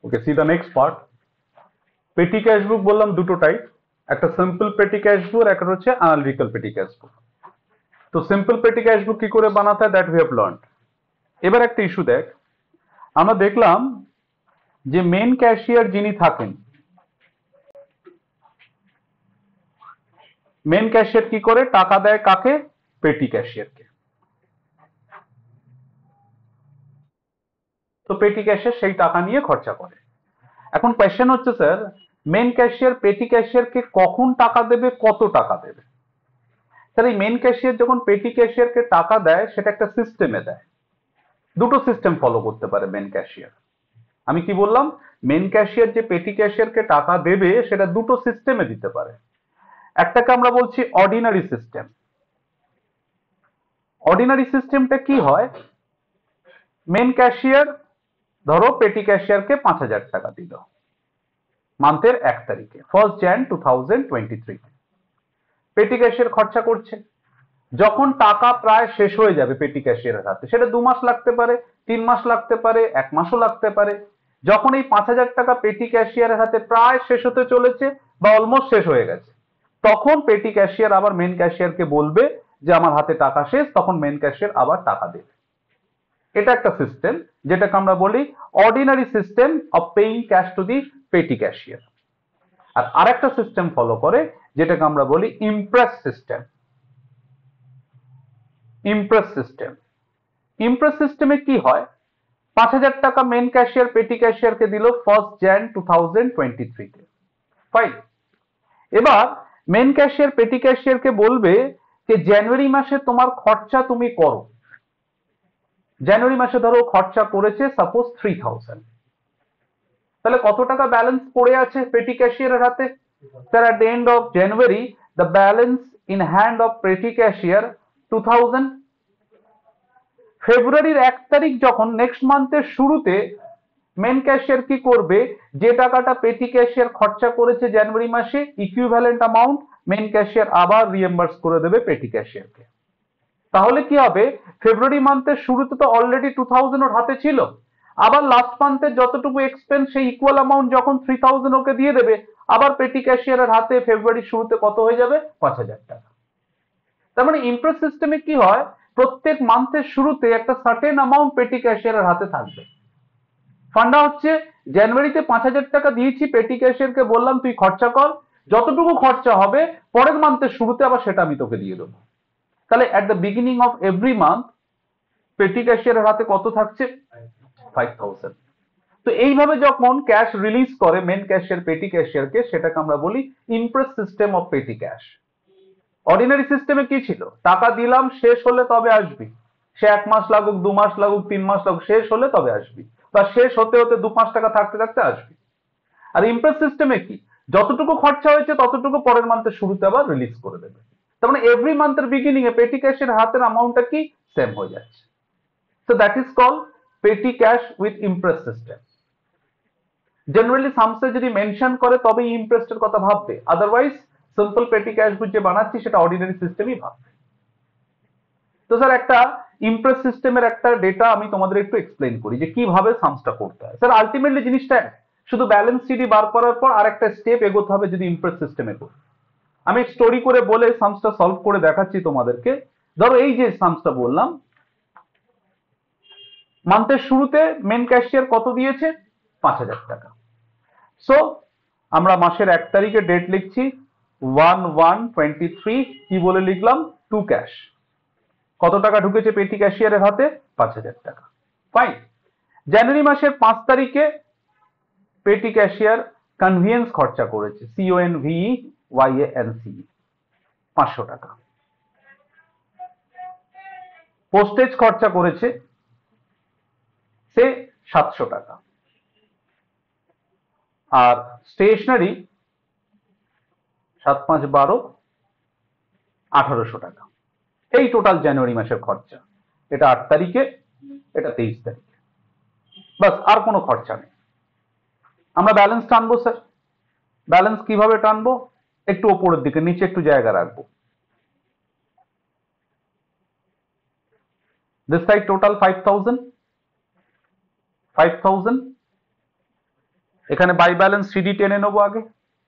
Okay, see the next part. Petty cash book বললাম দুটো type, একটা সিম্পল পেটি ক্যাশ বুক, একটা হচ্ছে অ্যানালিটিক্যাল পেটি ক্যাশ বুক। তো সিম্পল পেটি ক্যাশ বুক কি করে বানাতে হয় দ্যাট উই হ্যাভ লার্নড। এবার একটা ইস্যু দেখ, আমরা দেখলাম যে মেন ক্যাশিয়ার যিনি থাকেন, মেন ক্যাশিয়ার কি করে টাকা দেয় কাকে? পেটি ক্যাশিয়ারকে। তো পেটি ক্যাশিয়ার সেই টাকা নিয়ে খরচা করে। এখন কোয়েশ্চেন হচ্ছে স্যার, মেন ক্যাশিয়ার পেটি ক্যাশিয়ারকে কখন টাকা দেবে, কত টাকা দেবে? স্যার এই মেন ক্যাশিয়ার যখন পেটি ক্যাশিয়ারকে টাকা দেয় সেটা একটা সিস্টেমে দেয়। দুটো সিস্টেম ফলো করতে পারে মেন ক্যাশিয়ার। আমি কি বললাম? মেন ক্যাশিয়ার যে পেটি ক্যাশিয়ারকে টাকা দেবে সেটা দুটো সিস্টেমে দিতে পারে। একটাকে আমরা বলছি অর্ডিনারি সিস্টেম। অর্ডিনারি সিস্টেমটা কি হয়, মেন ক্যাশিয়ার ধরো পেটি ক্যাশিয়ারকে 5,000 টাকা দিল মান্থের 1 তারিখে, 1 jan 2023। পেটি ক্যাশিয়ার খরচা করছে, যখন টাকা প্রায় শেষ হয়ে যাবে পেটি ক্যাশিয়ারের হাতে, সেটা 2 মাস লাগতে পারে, 3 মাস লাগতে পারে, 1 মাসও লাগতে পারে, যখন এই 5,000 টাকা পেটি ক্যাশিয়ারের হাতে প্রায় শেষ হতে চলেছে বা অলমোস্ট শেষ হয়ে গেছে, তখন পেটি ক্যাশিয়ার আবার মেন ক্যাশিয়ারকে বলবে যে আমার হাতে টাকা শেষ, তখন মেন ক্যাশিয়ার আবার টাকা দেবে। এটা একটা সিস্টেম যেটাকে আমরা বলি ordinary system of paying cash to the petty cashier. আর আরেকটা সিস্টেম ফলো করে যেটাকে আমরা বলি imprest system. Imprest system, imprest সিস্টেমে কি হয়, 5,000 টাকা মেন ক্যাশিয়ার পেটি ক্যাশিয়ারকে দিল 1 jan 2023-তে, ফাইন। এবার মেন ক্যাশিয়ার পেটি ক্যাশিয়ারকে বলবে যে জানুয়ারি মাসে তোমার খরচা তুমি করো। জানুয়ারি মাসে ধরো খরচা করেছে সাপোজ 3,000, তাহলে কত টাকা ব্যালেন্স পড়ে আছে পেটি ক্যাশিয়ারের হাতে? Sir at the end of January the balance in hand of petty cashier 2,000। ফেব্রুয়ারির 1 তারিখ যখন নেক্সট মান্থের শুরুতে মেন ক্যাশিয়ার কি করবে, যে টাকাটা পেটি ক্যাশিয়ার খরচা করেছে জানুয়ারি মাসে ইকুইভ্যালেন্ট অ্যামাউন্ট মেন ক্যাশিয়ার আবার রিএম্বার্স করে দেবে পেটি ক্যাশিয়ারকে। তাহলে কি হবে, ফেব্রুয়ারি মান্থের শুরুতে তো অলরেডি 2,000 ওর হাতে ছিল, আবার লাস্ট মান্থের যতটুকু এক্সপেন্স সেই ইকুয়াল অ্যামাউন্ট যখন 3,000 ওকে দিয়ে দেবে, আবার পেটি ক্যাশিয়ারের হাতে ফেব্রুয়ারির শুরুতে কত হয়ে যাবে? 5,000 টাকা। তার মানে ইমপ্রেস সিস্টেমে কি হয়, প্রত্যেক মান্থের শুরুতে একটা সার্টেন অ্যামাউন্ট পেটি ক্যাশিয়ারের হাতে থাকবে। ফান্ডা হচ্ছে জানুয়ারিতে 5,000 টাকা দিয়েছি, পেটি ক্যাশিয়ারকে বললাম তুই খরচা কর, যতটুকু খরচা হবে পরের মান্থের শুরুতে আবার সেটা আমি তোকে দিয়ে দেবো। তাহলে at the beginning of every month petty ক্যাশিয়ারের হাতে কত থাকছে? 5,000। তো এইভাবে যখন ক্যাশ রিলিজ করে মেন ক্যাশিয়ার পেটি ক্যাশিয়ারকে, সেটাকে আমরা বলি imprest system of petty cash. Ordinary সিস্টেমে কি ছিল, টাকা দিলাম শেষ হলে তবে আসবি, সে 1 মাস লাগুক, 2 মাস লাগুক, 3 মাস লাগুক, শেষ হলে তবে আসবি, বা শেষ হতে হতে 2-5 টাকা থাকতে থাকতে আসবি। আর ইমপ্রেস সিস্টেমে কি, যতটুকু খরচা হয়েছে ততটুকু পরের মান্থের শুরুতে আবার রিলিজ করে দেবে। তার মানে এভরি মান্থের বিগিনিং এ পেটি ক্যাশের হাতের অ্যামাউন্টটা কি সেম হয়ে যাচ্ছে। So that is called petty cash with imprest system. Generally সামসে যদি মেনশন করে তবেই ইমপ্রেসের কথা ভাববে, otherwise simple petty cash book যে বানাচ্ছি সেটা অর্ডিনারি সিস্টেমই ভাববে। তো স্যার একটা ইমপ্রেস সিস্টেমের একটা ডেটা আমি তোমাদের একটু এক্সপ্লেন করি যে কিভাবে সামসটা করতে হয়। স্যার আলটিমেটলি জিনিসটা শুধু ব্যালেন্স সিডি বার করার পর আরেকটা স্টেপ এগোতে হবে যদি ইমপ্রেস সিস্টেমে করি। আমি স্টোরি করে বলে সামসটা সলভ করে দেখাচ্ছি তোমাদেরকে। ধরো এই যে সামসটা বললাম, মান্থের শুরুতে মেন ক্যাশিয়ার কত দিয়েছে? 5,000 টাকা। সো আমরা মাসের 1 তারিখে ডেট লিখছি 1/1/23, কি বলে লিখলাম? To cash. কত টাকা ঢুকেছে পেটি ক্যাশিয়ারের হাতে? 5,000 টাকা, ফাইন। জানুয়ারি মাসের 5 তারিখে পেটি ক্যাশিয়ার কনভিয়েন্স খরচা করেছে, CONVEYANCE, 500 টাকা। পোস্টেজ খরচা করেছে সে 700 টাকা। আর স্টেশনারি 7-5-12, 1,800 টাকা। এই টোটাল জানুয়ারি মাসের খরচা। এটা 8 তারিখে, এটা 23 তারিখে, বাস, আর কোনো খরচা নেই। আমরা ব্যালেন্স টানবো স্যার। ব্যালেন্স কিভাবে টানবো? একটু ওপরের দিকে, নিচে একটু জায়গা রাখবো। This side total 5,000, 5,000, এখানে বাই ব্যালেন্স সিডি টেনে নেবো আগে।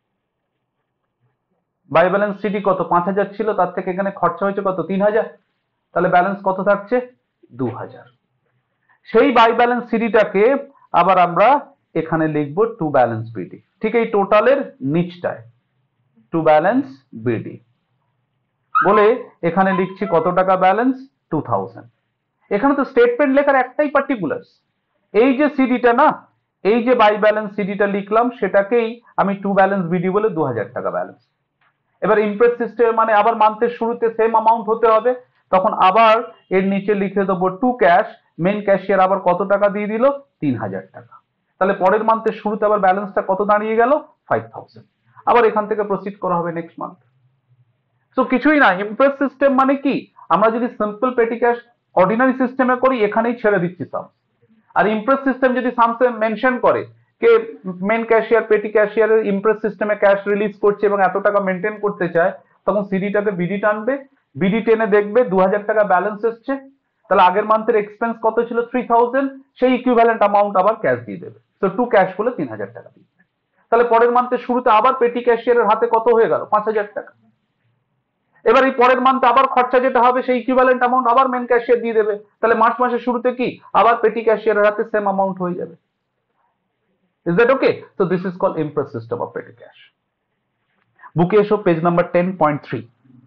বাই ব্যালেন্স সিডি কত 5000 ছিল, তার থেকে এখানে খরচা হয়েছে কত 3000, তাহলে ব্যালেন্স কত থাকছে 2000। সেই বাই ব্যালেন্স সিডিটাকে আবার আমরা এখানে লিখবো টু ব্যালেন্স বিডি, ঠিক এই টোটালের নিচটায় টু ব্যালেন্স বিডি বলে এখানে লিখছি কত টাকা ব্যালেন্স 2000। এখানে তো স্টেটমেন্ট লেখার একটাই পার্টিকুলার, এই যে সিডিটা না, এই যে বাই ব্যালেন্স সিডিটা লিখলাম সেটাকেই আমি টু ব্যালেন্স বিডি বলে 2000 টাকা ব্যালেন্স। এবার ইমপ্রেস সিস্টেম মানে আবার মান্থের শুরুতে সেম অ্যামাউন্ট হতে হবে, তখন আবার এর নিচে লিখে দেবো টু ক্যাশ, মেন ক্যাশিয়ার আবার কত টাকা দিয়ে দিল 3000 টাকা। তাহলে পরের মান্থের শুরুতে আবার ব্যালেন্সটা কত দাঁড়িয়ে গেল 5000। আবার এখান থেকে প্রসিড করা হবে নেক্সট মান্থ। সো কিছুই না, ইমপ্রেস সিস্টেম মানে কি, আমরা যদি সিম্পল পেটি ক্যাশ অর্ডিনারি সিস্টেমে করি এখানেই ছেড়ে দিচ্ছি সাম, আর ইমপ্রেস সিস্টেম যদি সামসে মেনশন করে কে মেন ক্যাশিয়ার পেটি ক্যাশিয়ারের ইমপ্রেস সিস্টেমে ক্যাশ রিলিজ করছে এবং এত টাকা মেনটেন করতে চায়, তখন সিডিটাকে বিডি টানবে, বিডি টেনে দেখবে 2000 টাকা ব্যালেন্স এসছে, তাহলে আগের মান্থের এক্সপেন্স কত ছিল 3000, সেই ইকুইভ্যালেন্ট অ্যামাউন্ট আবার ক্যাশ দিয়ে দেবে। তো টু ক্যাশ বলে 3000 টাকা দিয়ে, তাহলে পরের মান্থের শুরুতে আবার পেটি ক্যাশিয়ারের হাতে কত হয়ে গেল 5000 টাকা। এবার এই পরের মান্থে আবার খরচা যেটা হবে সেই ইকুইভ্যালেন্ট অ্যামাউন্ট আবার মেন ক্যাশিয়ার দিয়ে দেবে, তাহলে মার্চ মাসের শুরুতে কি আবার পেটি ক্যাশিয়ারের হাতে সেম অ্যামাউন্ট হয়ে যাবে। Is that okay? So this is called Impress system of petty cash. Book এসো page number 10.3.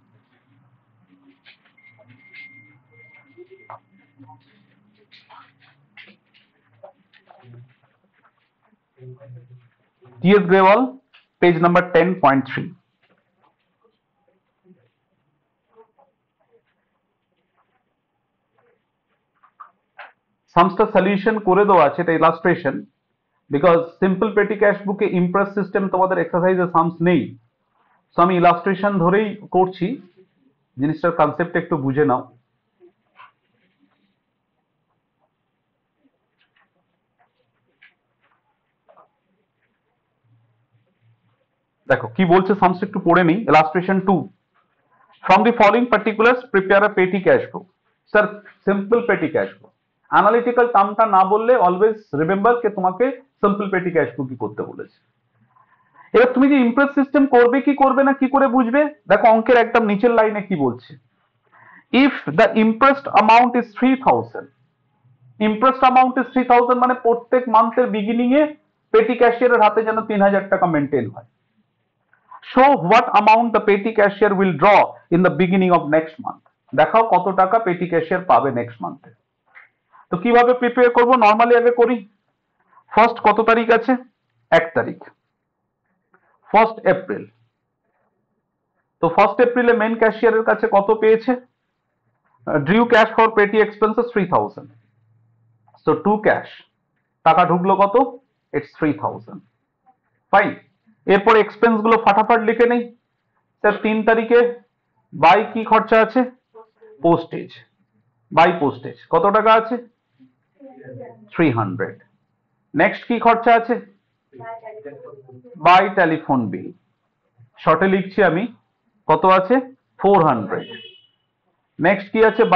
T.S. Grewal, page number 10.3. সামসটা সলিউশন করে দেওয়া আছে, এটা illustration, because simple petty cash বুকে ইমপ্রেস সিস্টেম তোমাদের এক্সারসাইজে সামস নেই, সো আমি ইলাস্ট্রেশন ধরেই করছি, জিনিসটার কনসেপ্ট একটু বুঝে নাও। দেখো কি বলছে সামস একটু পড়ে নিই। Illustration 2, from the following particulars prepare a petty cash book. Sir simple petty cash book, analytical টার্মটা না বললে অলওয়েজ রিমেম্বার কে তোমাকে সিম্পল পেটি ক্যাশ বুকই করতে বলেছে। এবার তুমি যে ইমপ্রেস সিস্টেম করবে কি করবে না কি করে বুঝবে, দেখো অঙ্কের একদম নিচের লাইনে কি বলছে, if the imprest amount is 3000, imprest amount is 3000 মানে প্রত্যেক মান্থের বিগিনিং এ পেটি ক্যাশিয়ারের হাতে যেন 3000 টাকা মেনটেন হয়। So what amount the petty cashier will draw in the beginning of next month, দেখাও কত টাকা পেটি ক্যাশিয়ার পাবে নেক্সট মান্থে। তো কিভাবে প্রিপেয়ার করব, নর্মালি আগে করি। ফার্স্ট কত তারিখ আছে 1 তারিখ, 1 এপ্রিল। তো 1 এপ্রিলে মেন ক্যাশিয়ারের কাছে কত পেয়েছে, drew cash for petty expenses 3000, so to cash, টাকা ঢুকলো কত ইটস 3000, ফাইন। এরপর এক্সপেন্স গুলো ফাটাফাট লিখে নেই। স্যার 3 তারিখে বাই কি খরচা আছে, পোস্টেজ, বাই পোস্টেজ কত টাকা আছে 300। নেক্সট কি খরচা আছে, বাই টেলিফোন বিল, শর্টে লিখছি আমি, কত আছে 400। নেক্সট কি আছে,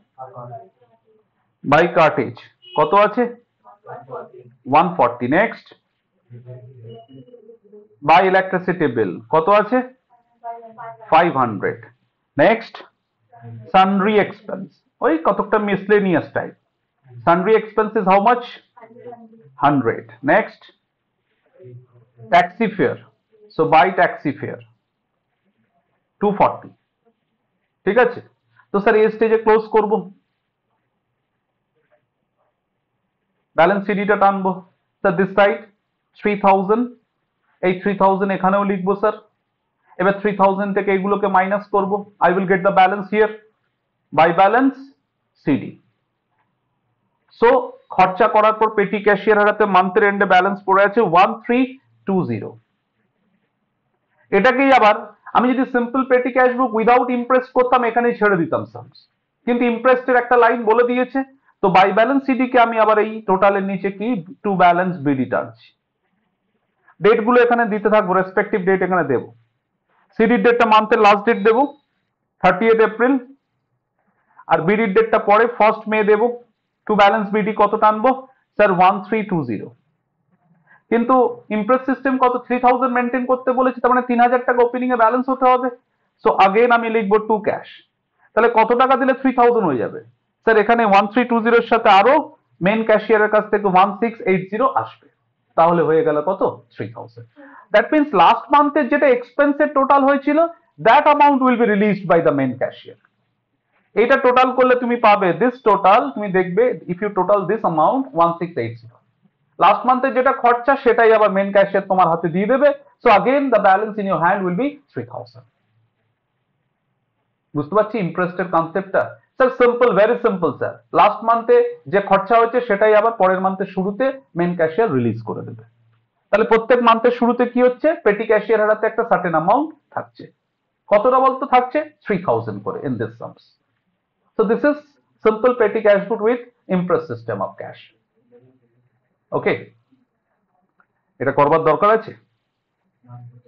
বাই কার্টেজ কত আছে 140। নেক্সট বাই ইলেকট্রিসিটি বিল কত আছে 500। নেক্সট সানড্রি এক্সপেন্স, ওই কতটা miscellaneous type, sundry expenses how much 100। Next taxi fare, so by taxi fare 240। ঠিক আছে, তো স্যার এই স্টেজে ক্লোজ করব, ব্যালেন্স সিডিটা টানবো। স্যার দিস সাইড 3000, এই 3000 এখানেও লিখবো স্যার। এবার 3000 থেকে এগুলোকে মাইনাস করব, I will get the balance here by balance CD. So খরচা করার পর পেটি ক্যাশিয়ার হাতে মান্থের এন্ডে ব্যালেন্স পড়ে আছে 1320। এটাকেই আবার আমি যদি সিম্পল পেটি ক্যাশ বুক উইদাউট ইমপ্রেস করতাম এখানেই ছেড়ে দিতাম সামস, কিন্তু ইমপ্রেসের একটা লাইন বলে দিয়েছে, তো বাই ব্যালেন্স সিডি কে আমি আবার এই টোটালের নিচে কি টু ব্যালেন্স বিডি টানছি। ডেট গুলো এখানে দিতে থাকবো, রেসপেক্টিভ ডেট এখানে দেবো। সিডির ডেটটা মান্থের লাস্ট ডেট দেবো 30 এপ্রিল, আর বিডির ডেটটা পরে 1 মে দেবো। টু ব্যালেন্স বিডি কত টানবো স্যার 1320। কিন্তু ইমপ্রেস সিস্টেম কত 3000 মেনটেন করতে বলেছে, তার মানে 3000 টাকা ওপেনিং এ ব্যালেন্স হতে হবে। সো আগেন আমি লিখবো টু ক্যাশ। তাহলে কত টাকা দিলে 3000 হয়ে যাবে? স্যার এখানে 1320 এর সাথে আরো মেন ক্যাশিয়ারের কাছ থেকে 1680 আসবে, তাহলে হয়ে গেল কত 3000। দ্যাট মিনস লাস্ট মান্থের যেটা এক্সপেন্সের টোটাল হয়েছিল, that amount will be released by the main cashier. এটা টোটাল করলে তুমি পাবে দিস টোটাল, তুমি দেখবে if you total this amount 1680। Last মান্থে যেটা খরচা সেটাই আবার মেন ক্যাশিয়ার তোমার হাতে দিয়ে দেবে। So again the balance in your hand will be 3000। বুঝতে পারছি ইন্টারেস্টের কনসেপ্টটা? Sir simple, very simple sir. Last মান্থে যে খরচা হয়েছে সেটাই আবার পরের মান্থের শুরুতে মেন ক্যাশিয়ার রিলিজ করে দেবে। তাহলে প্রত্যেক মান্থের শুরুতে কি হচ্ছে, পেটি ক্যাশিয়ার হাতে একটা সার্টেন অ্যামাউন্ট থাকছে। কতটা বলতো থাকছে? 3000 করে in this sums. So this is simple petty cash book with imprest system of cash. Okay, এটা করবার দরকার আছে।